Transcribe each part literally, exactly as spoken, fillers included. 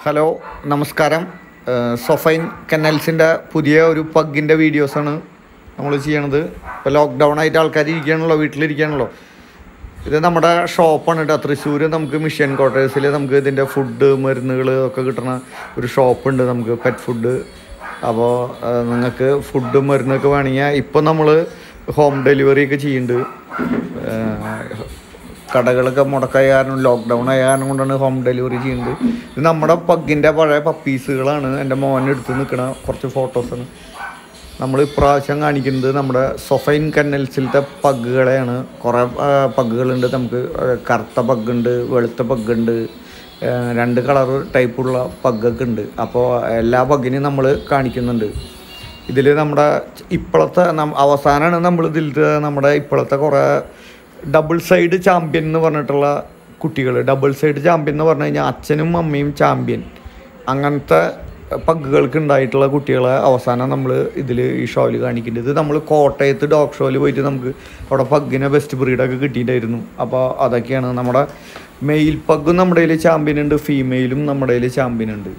Hello നമസ്കാരം. സൊഫൈൻ കെന്നൽസിൻ്റെ പുതിയ ഒരു പഗ്ഗിൻ്റെ വീഡിയോസാണ് നമ്മൾ ചെയ്യണത്. ഇപ്പോൾ ലോക്ക്ഡൗൺ ആയിട്ട് ആൾക്കാർ ഇരിക്കുകയാണല്ലോ, വീട്ടിലിരിക്കുകയാണല്ലോ. ഇത് നമ്മുടെ ഷോപ്പാണ് കേട്ടോ. തൃശ്ശൂർ നമുക്ക് മിഷൻ ക്വാർട്ടേഴ്സിൽ നമുക്ക് ഇതിൻ്റെ ഫുഡ് മരുന്നുകൾ ഒക്കെ കിട്ടുന്ന ഒരു ഷോപ്പുണ്ട് നമുക്ക്, പെറ്റ് ഫുഡ്. അപ്പോൾ നിങ്ങൾക്ക് ഫുഡ് മരുന്നൊക്കെ വേണമെങ്കിൽ ഇപ്പോൾ നമ്മൾ ഹോം ഡെലിവറി ഒക്കെ ചെയ്യുന്നുണ്ട്. കടകളൊക്കെ മുടക്കായ കാരണം, ലോക്ക്ഡൗൺ ആയ കാരണം കൊണ്ടാണ് ഹോം ഡെലിവറി ചെയ്യുന്നത്. ഇത് നമ്മുടെ പഗ്ഗിൻ്റെ പഴയ പപ്പീസുകളാണ്. എൻ്റെ മോനെ എടുത്ത് നിൽക്കുന്ന കുറച്ച് ഫോട്ടോസാണ് നമ്മൾ ഇപ്രാവശ്യം കാണിക്കുന്നത്. നമ്മുടെ സൊഫൈൻ കെന്നൽസിലത്തെ പഗ്ഗുകളെയാണ്. കുറേ പഗ്ഗുകളുണ്ട് നമുക്ക്. കറുത്ത പഗ്ഗുണ്ട്, വെളുത്ത പഗ്ഗുണ്ട്, രണ്ട് കളർ ടൈപ്പുള്ള പഗ്ഗൊക്കെ ഉണ്ട്. അപ്പോൾ എല്ലാ പഗ്ഗിനെയും നമ്മൾ കാണിക്കുന്നുണ്ട്. ഇതിൽ നമ്മുടെ ഇപ്പോഴത്തെ അവസാനമാണ് നമ്മൾ ഇതിൽ നമ്മുടെ ഇപ്പോഴത്തെ കുറേ ഡബിൾ സൈഡ് ചാമ്പ്യൻ എന്ന് പറഞ്ഞിട്ടുള്ള കുട്ടികൾ. ഡബിൾ സൈഡ് ചാമ്പ്യൻ എന്ന് പറഞ്ഞു കഴിഞ്ഞാൽ അച്ഛനും അമ്മയും ചാമ്പ്യൻ, അങ്ങനത്തെ പഗ്ഗുകൾക്ക് ഉണ്ടായിട്ടുള്ള കുട്ടികളെ അവസാനം നമ്മൾ ഇതിൽ ഈ ഷോയിൽ കാണിക്കുന്നുണ്ട്. ഇത് നമ്മൾ കോട്ടയത്ത് ഡോഗ് ഷോയിൽ പോയിട്ട് നമുക്ക് അവിടെ പഗ്ഗിനെ ബെസ്റ്റ് ബ്രീഡൊക്കെ കിട്ടിയിട്ടായിരുന്നു. അപ്പോൾ അതൊക്കെയാണ് നമ്മുടെ മെയിൽ പഗ്ഗും നമ്മുടെ കയ്യിൽ ചാമ്പ്യൻ ഉണ്ട്, ഫീമെയിലും നമ്മുടെ കയ്യിൽ ചാമ്പ്യൻ ഉണ്ട്.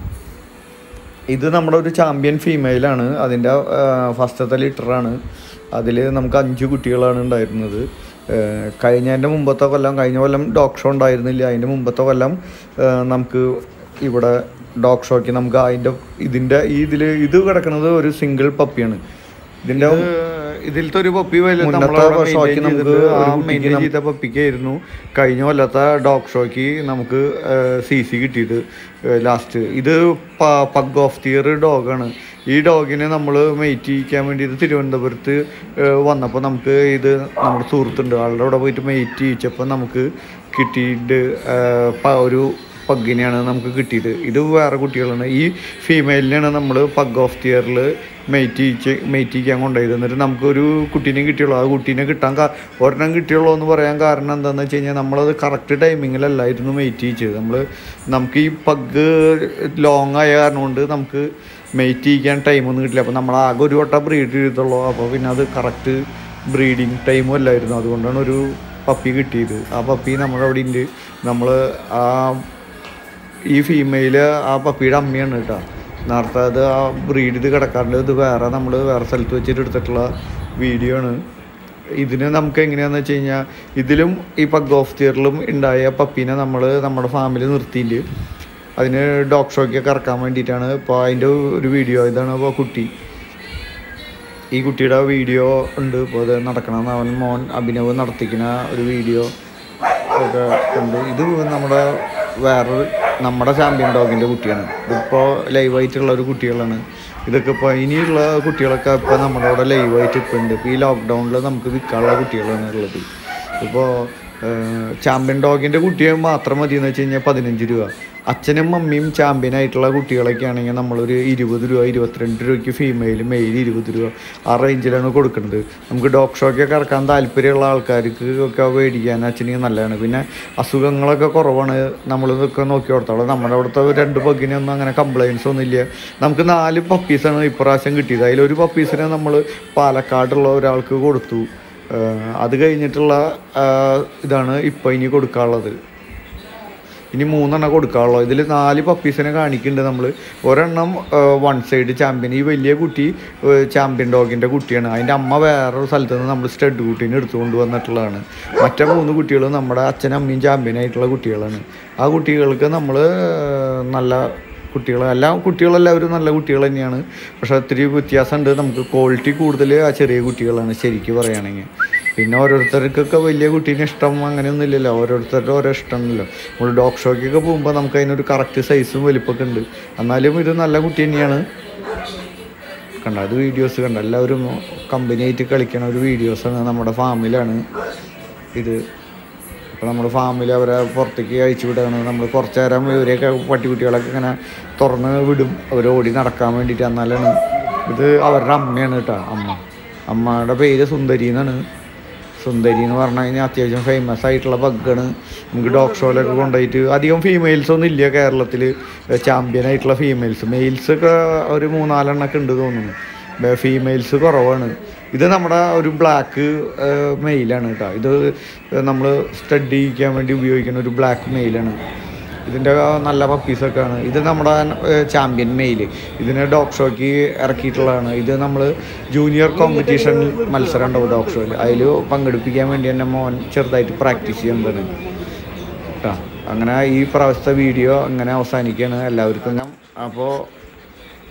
ഇത് നമ്മുടെ ഒരു ചാമ്പ്യൻ ഫീമെയിലാണ്. അതിൻ്റെ ഫസ്റ്റത്തെ ലിറ്ററാണ്. അതിൽ നമുക്ക് അഞ്ച് കുട്ടികളാണ് ഉണ്ടായിരുന്നത്. കഴിഞ്ഞതിൻ്റെ മുമ്പത്തെ കൊല്ലം കഴിഞ്ഞ കൊല്ലം ഡോഗ് ഷോ ഉണ്ടായിരുന്നില്ല. അതിൻ്റെ മുമ്പത്തെ കൊല്ലം നമുക്ക് ഇവിടെ ഡോഗ് ഷോയ്ക്ക് നമുക്ക് അതിൻ്റെ ഇതിൻ്റെ ഈ ഇതിൽ ഇത് കിടക്കുന്നത് ഒരു സിംഗിൾ പപ്പിയാണ്. ഇതിൻ്റെ ഇതിലത്തെ ഒരു പപ്പി ഷോയ്ക്ക് നമുക്ക് മെയിൻ ചെയ്ത പപ്പിക്കായിരുന്നു കഴിഞ്ഞ കൊല്ലത്തെ ഡോഗ് ഷോയ്ക്ക് നമുക്ക് സി സി കിട്ടിയത് ലാസ്റ്റ്. ഇത് പഗ് ഓഫ് ദി ഇയർ ഡോഗാണ്. ഈ ഡോഗിനെ നമ്മൾ മെയ്റ്റ് ചെയ്യിക്കാൻ വേണ്ടിയിട്ട് തിരുവനന്തപുരത്ത് വന്നപ്പോൾ നമുക്ക് ഇത് നമ്മുടെ സുഹൃത്തുണ്ട്, ആളുടെ അവിടെ പോയിട്ട് മെയ്റ്റ് ചെയ്യിച്ചപ്പോൾ നമുക്ക് കിട്ടിയിട്ട് ഒരു പഗ്ഗിനെയാണ് നമുക്ക് കിട്ടിയത്. ഇത് വേറെ കുട്ടികളാണ്. ഈ ഫീമെയിലിനെയാണ് നമ്മൾ പഗ് ഓഫ് ദി ഇയറിൽ മെയ്റ്റ് ചെയ്യിച്ച് മെയ്റ്റ് ചെയ്യിക്കാൻ കൊണ്ടുപോയത്. എന്നിട്ട് നമുക്കൊരു കുട്ടീനെ കിട്ടിയുള്ളൂ. ആ കുട്ടീനെ കിട്ടാൻ ഒരെണ്ണം കിട്ടിയുള്ളൂ എന്ന് പറയാൻ കാരണം എന്താണെന്ന് വെച്ച് കഴിഞ്ഞാൽ നമ്മളത് കറക്റ്റ് ടൈമിങ്ങിലല്ലായിരുന്നു മെയ്റ്റ് ചെയ്യിച്ചത്. നമ്മൾ നമുക്ക് ഈ പഗ് ലോങ് ആയ കാരണം കൊണ്ട് നമുക്ക് മെയ്റ്റ് ചെയ്യിക്കാൻ ടൈമൊന്നും കിട്ടില്ല. അപ്പോൾ നമ്മൾ ആകെ ഒരു വട്ടം ബ്രീഡ് ചെയ്തുള്ളൂ. അപ്പോൾ പിന്നെ അത് കറക്റ്റ് ബ്രീഡിങ് ടൈമും അല്ലായിരുന്നു. അതുകൊണ്ടാണ് ഒരു പപ്പി കിട്ടിയത്. ആ പപ്പി നമ്മുടെ അവിടെ ഉണ്ട്. നമ്മൾ ആ ഈ ഫീമെയില് ആ പപ്പിയുടെ അമ്മയാണ് കേട്ടോ. നേരത്തെ അത് ആ ബ്രീഡ് ഇത് കിടക്കാറുണ്ട്. ഇത് വേറെ നമ്മൾ വേറെ സ്ഥലത്ത് വെച്ചിട്ട് എടുത്തിട്ടുള്ള വീഡിയോ ആണ്. ഇതിന് നമുക്ക് എങ്ങനെയാണെന്ന് വെച്ച് കഴിഞ്ഞാൽ ഇതിലും ഈ പഗ് ഓഫ് ദി ഇയറിലും ഉണ്ടായ പപ്പീനെ നമ്മൾ നമ്മുടെ ഫാമിലി നിർത്തിയിട്ട് അതിന് ഡോഗ് ഷോയ്ക്കൊക്കെ ഇറക്കാൻ വേണ്ടിയിട്ടാണ്. ഇപ്പോൾ അതിൻ്റെ ഒരു വീഡിയോ ഇതാണ്. അപ്പോൾ കുട്ടി ഈ കുട്ടിയുടെ വീഡിയോ ഉണ്ട്. ഇപ്പോൾ അത് നടക്കണം. അവൻ മോൻ അഭിനവ് നടത്തിക്കുന്ന ഒരു വീഡിയോ ഒക്കെ ഉണ്ട്. ഇത് നമ്മുടെ വേറൊരു നമ്മുടെ ചാമ്പ്യൻ ഡോഗിൻ്റെ കുട്ടിയാണ്. ഇതിപ്പോൾ ലൈവായിട്ടുള്ള ഒരു കുട്ടികളാണ്. ഇതൊക്കെ ഇപ്പോൾ ഇനിയുള്ള കുട്ടികളൊക്കെ ഇപ്പോൾ നമ്മുടെ അവിടെ ലൈവായിട്ട് ഇപ്പോൾ ഉണ്ട്. ഇപ്പോൾ ഈ ലോക്ക്ഡൗണിൽ നമുക്ക് വിൽക്കാനുള്ള കുട്ടികളാണ് ഉള്ളത്. ഇപ്പോൾ ചാമ്പ്യൻ ഡോഗിൻ്റെ കുട്ടിയെ മാത്രം മതി എന്ന് വെച്ച് കഴിഞ്ഞാൽ പതിനഞ്ച് രൂപ. അച്ഛനും മമ്മിയും ചാമ്പ്യനായിട്ടുള്ള കുട്ടികളൊക്കെ ആണെങ്കിൽ നമ്മളൊരു ഇരുപത് രൂപ ഇരുപത്തിരണ്ട് രൂപയ്ക്ക് ഫീമെയിൽ, മെയിൽ ഇരുപത് രൂപ ആ റേഞ്ചിലാണ് കൊടുക്കുന്നത്. നമുക്ക് ഡോഗ് ഷോയ്ക്കൊക്കെ ഇറക്കാൻ താല്പര്യമുള്ള ആൾക്കാർക്ക് ഒക്കെ മേടിക്കാൻ അച്ഛനെങ്കിൽ നല്ലതാണ്. പിന്നെ അസുഖങ്ങളൊക്കെ കുറവാണ്. നമ്മളിതൊക്കെ നോക്കി കൊടുത്തോളാം. നമ്മുടെ അവിടുത്തെ രണ്ട് പഗ്ഗിനൊന്നും അങ്ങനെ കംപ്ലയിൻസ് ഒന്നും ഇല്ല. നമുക്ക് നാല് പപ്പീസാണ് ഇപ്രാവശ്യം കിട്ടിയത്. അതിലൊരു പപ്പീസിനെ നമ്മൾ പാലക്കാടുള്ള ഒരാൾക്ക് കൊടുത്തു. അത് കഴിഞ്ഞിട്ടുള്ള ഇതാണ് ഇപ്പോൾ ഇനി കൊടുക്കാനുള്ളത്. ഇനി മൂന്നെണ്ണം കൊടുക്കാനുള്ളൂ. ഇതിൽ നാല് പപ്പീസിനെ കാണിക്കുന്നുണ്ട് നമ്മൾ. ഒരെണ്ണം വൺ സൈഡ് ചാമ്പ്യൻ. ഈ വലിയ കുട്ടി ചാമ്പ്യൻ ഡോഗിൻ്റെ കുട്ടിയാണ്. അതിൻ്റെ അമ്മ വേറൊരു സ്ഥലത്ത് നിന്ന് നമ്മൾ സ്റ്റഡ് കുട്ടീനെ എടുത്തുകൊണ്ട് വന്നിട്ടുള്ളതാണ്. മറ്റേ മൂന്ന് കുട്ടികളും നമ്മുടെ അച്ഛനും അമ്മയും ചാമ്പ്യനായിട്ടുള്ള കുട്ടികളാണ്. ആ കുട്ടികൾക്ക് നമ്മൾ നല്ല കുട്ടികൾ എല്ലാ കുട്ടികളെല്ലാവരും നല്ല കുട്ടികൾ തന്നെയാണ്. പക്ഷേ ഒത്തിരി വ്യത്യാസമുണ്ട്. നമുക്ക് ക്വാളിറ്റി കൂടുതൽ ആ ചെറിയ കുട്ടികളാണ് ശരിക്കും പറയുകയാണെങ്കിൽ. പിന്നെ ഓരോരുത്തർക്കൊക്കെ വലിയ കുട്ടീനെ ഇഷ്ടം അങ്ങനെയൊന്നും ഇല്ലല്ലോ. ഓരോരുത്തരുടെ ഓരോ ഇഷ്ടമാണല്ലോ. നമ്മൾ ഡോഗ് ഷോയ്ക്കൊക്കെ പോകുമ്പോൾ നമുക്ക് അതിനൊരു കറക്റ്റ് സൈസും വലിപ്പമൊക്കെ ഉണ്ട്. എന്നാലും ഇത് നല്ല കുട്ടി തന്നെയാണ്. കണ്ട അത് വീഡിയോസ് കണ്ട എല്ലാവരും കമ്പനിയായിട്ട് കളിക്കണ ഒരു വീഡിയോസാണ്. നമ്മുടെ ഫാമിലാണ് ഇത്. അപ്പോൾ നമ്മുടെ ഫാമിൽ അവരെ പുറത്തേക്ക് അയച്ചു വിടുകയാണ്. നമ്മൾ കുറച്ച് നേരം ഇവരെയൊക്കെ പട്ടിക്കുട്ടികളൊക്കെ ഇങ്ങനെ തുറന്ന് വിടും, അവർ ഓടി നടക്കാൻ വേണ്ടിയിട്ട്. എന്നാലാണ് ഇത് അവരുടെ അമ്മയാണ് കേട്ടോ. അമ്മ അമ്മയുടെ പേര് സുന്ദരി എന്നാണ്. സുന്ദരി എന്ന് പറഞ്ഞു കഴിഞ്ഞാൽ അത്യാവശ്യം ഫേമസ് ആയിട്ടുള്ള പഗ്ഗാണ്. നമുക്ക് ഡോഗ് ഷോയിലൊക്കെ കൊണ്ടുപോയിട്ട് അധികം ഫീമെയിൽസ് ഒന്നും ഇല്ല കേരളത്തിൽ ചാമ്പ്യനായിട്ടുള്ള ഫീമെയിൽസ്. മെയിൽസൊക്കെ ഒരു മൂന്നാലെണ്ണൊക്കെ ഉണ്ട് തോന്നുന്നു. ഫീമെയിൽസ് കുറവാണ്. ഇത് നമ്മുടെ ഒരു ബ്ലാക്ക് മെയിലാണ് കേട്ടോ. ഇത് നമ്മൾ സ്റ്റഡി ചെയ്യാൻ വേണ്ടി ഉപയോഗിക്കുന്ന ഒരു ബ്ലാക്ക് മെയിലാണ്. ഇതിൻ്റെ നല്ല പപ്പീസൊക്കെയാണ്. ഇത് നമ്മുടെ ചാമ്പ്യൻ മെയിൽ, ഇതിനെ ഡോഗ് ഷോയ്ക്ക് ഇറക്കിയിട്ടുള്ളതാണ്. ഇത് നമ്മൾ ജൂനിയർ കോമ്പറ്റീഷൻ മത്സരം ഉണ്ടാവും ഡോഗ് ഷോയിൽ, അതിൽ പങ്കെടുപ്പിക്കാൻ വേണ്ടി എൻ്റെ മോൻ ചെറുതായിട്ട് പ്രാക്ടീസ് ചെയ്യുന്നതാണ് കേട്ടോ. അങ്ങനെ ഈ പ്രാവശ്യത്തെ വീഡിയോ അങ്ങനെ അവസാനിക്കുകയാണ്. എല്ലാവർക്കും ഞാൻ അപ്പോൾ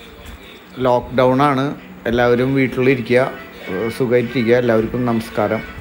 ലോക്ക്ഡൗൺ ആണ്, എല്ലാവരും വീട്ടിലിരിക്കുക, സുഖമായിട്ടിരിക്കുക. എല്ലാവർക്കും നമസ്കാരം.